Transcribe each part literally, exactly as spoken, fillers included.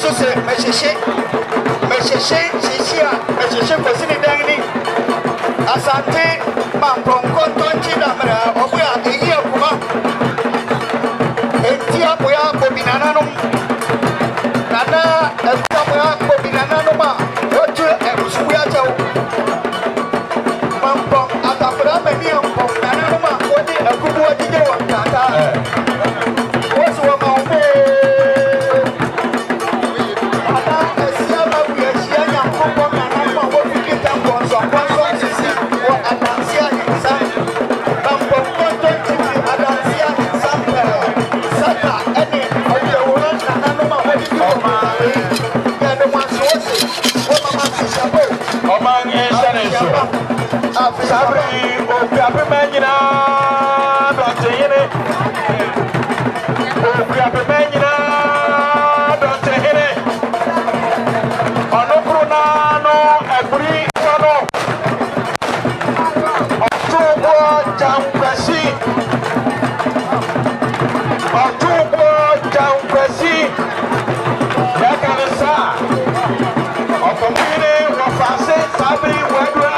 so say mehyehyɛ mehyehyɛ hyehye a mehyehyɛ kosini dangni asante mampronko tonchi damra obuya eyi akuma etia boya bobinana no nana etia boya bobinana no ma otu ebusuya jaw mampron atafra meni ampon nana no ma odi akubu ojije wa tata osu wa ma omo ana esia ba wi esia nyankopɔ nana no ma wo fiki tampo so kwaso sisi wo adansia insa mampron konto titi adansia insa sata ene oye wo nana no ma wo fiki o ma ya no ma so se wo mama sisi abo o ma nsa ne so sabri o piape manyina donte yene o piape manyina donte yene ono kruna no ebri ono otubo jamkwasi otubo jamkwasi yakanisa otomine wafase sabri wadura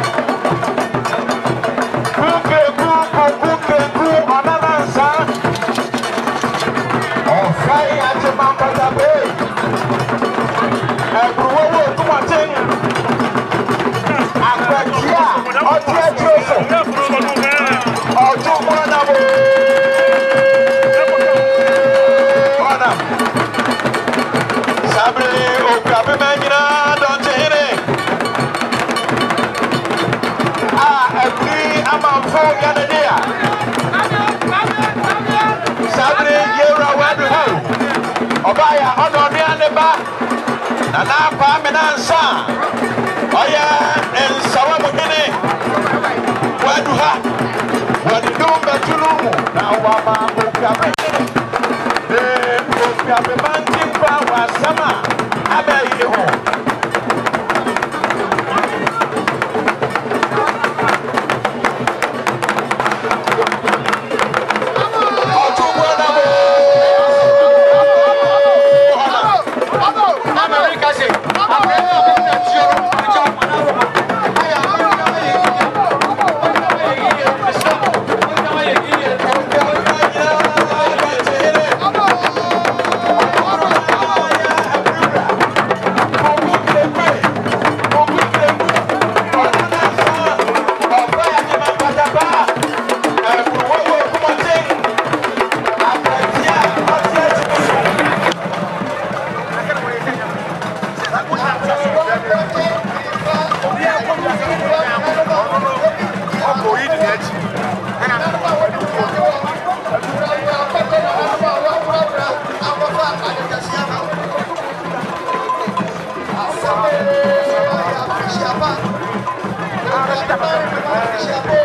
Obaya ono riane ba na na pa menansa oya ensawa mugene waduha wadumba tulumu na wama okabe eh okabe mantimba wasama abai ho Siapa?